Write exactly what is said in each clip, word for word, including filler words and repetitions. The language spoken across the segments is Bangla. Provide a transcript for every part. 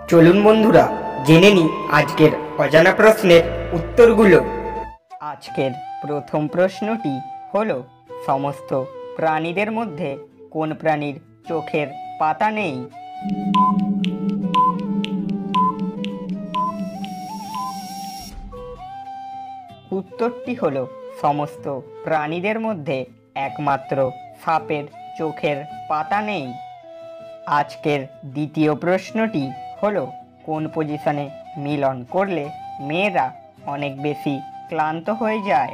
চলুন বন্ধুরা জেনে নিই আজকের অজানা প্রশ্নের উত্তরগুলো। আজকের প্রথম প্রশ্নটি হলো, সমস্ত প্রাণীদের মধ্যে কোন প্রাণীর চোখের পাতা নেই? উত্তরটি হলো, সমস্ত প্রাণীদের মধ্যে একমাত্র সাপের চোখের পাতা নেই। আজকের দ্বিতীয় প্রশ্নটি হলো, কোন পজিশনে মিলন করলে মেয়েরা অনেক বেশি ক্লান্ত হয়ে যায়?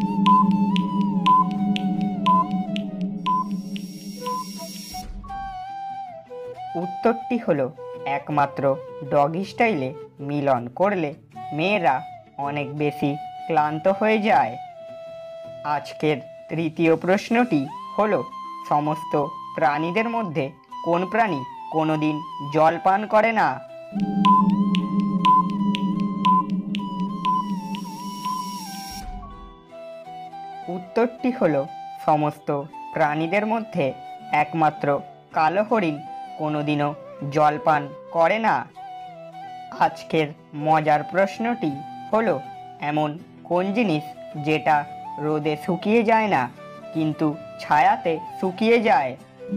উত্তরটি হলো, একমাত্র ডগি স্টাইলে মিলন করলে মেয়েরা অনেক বেশি ক্লান্ত হয়ে যায়। আজকের তৃতীয় প্রশ্নটি হলো, সমস্ত প্রাণীদের মধ্যে কোন প্রাণী কোনোদিন জল পান করে না? উত্তরটি হলো, সমস্ত প্রাণীদের মধ্যে একমাত্র কালো হরিণ কোনোদিনও জল পান করে না। আজকের মজার প্রশ্নটি হলো, এমন কোন জিনিস যেটা রোদে শুকিয়ে যায় না কিন্তু ছায়াতে শুকিয়ে যায়?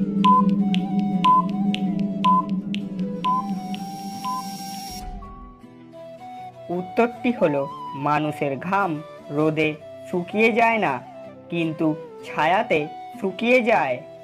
উত্তরটি হলো, মানুষের ঘাম রোদে শুকিয়ে যায় না কিন্তু ছায়াতে শুকিয়ে যায়।